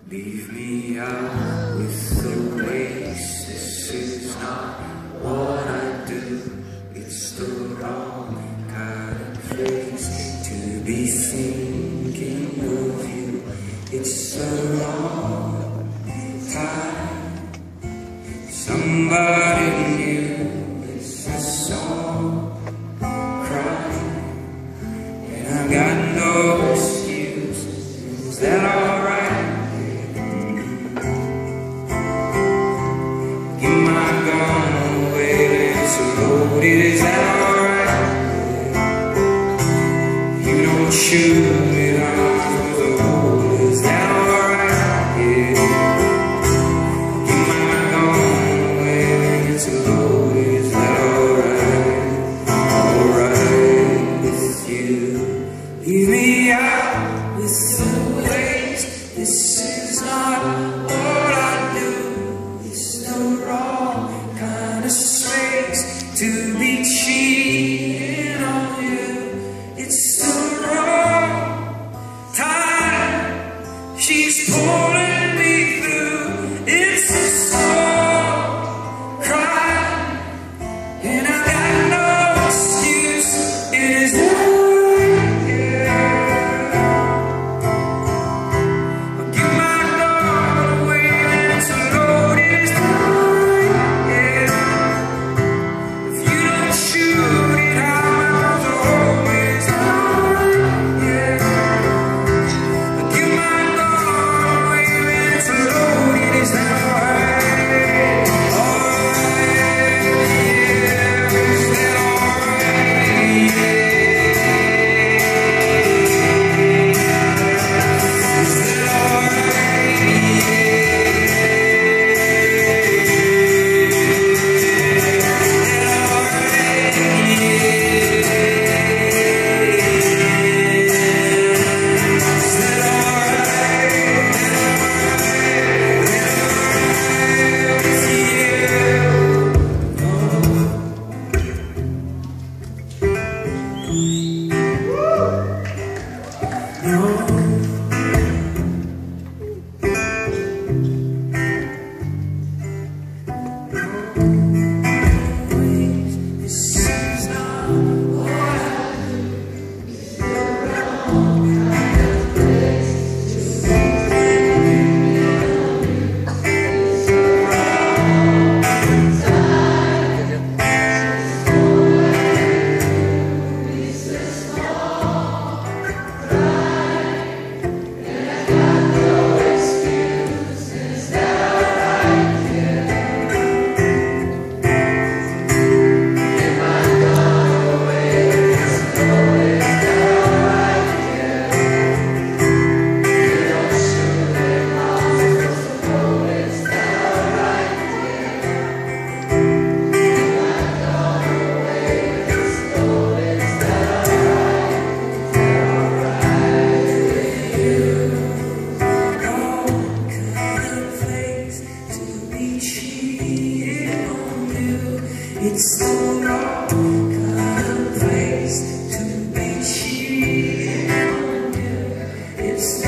Leave me out with the waste. This is not what I do. It's the wrong kind of place to be thinking of you. It's the wrong time. Somebody new is a song crying, and I got no excuse. Is that alright? Is that alright? You don't shoot it off with a hole. Is that alright? Yeah. You might go away when it's loaded. Is that alright? Alright with you. Leave me out with the waste. This is not what I do. It's the wrong kind of space to be cheating on you. It's the wrong time. She's pulling me through. It's a slow cry, and I got no excuse. Is that right? Yeah. I'll give my gun away when it's loaded. Is that right? Yeah. Shoot it out the hole. Is that alright? Yeah. I give my gun away when it's loaded. Is that alright? Alright, yeah. Is that alright? Yeah. Is that alright? It's the wrong kind of place to be cheating on you. It's